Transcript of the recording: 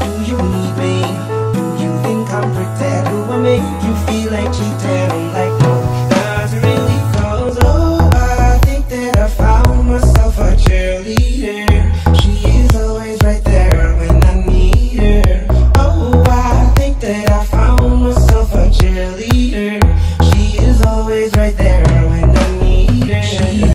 you need me? Do you think I'm pretend? Do I make you feel like cheating?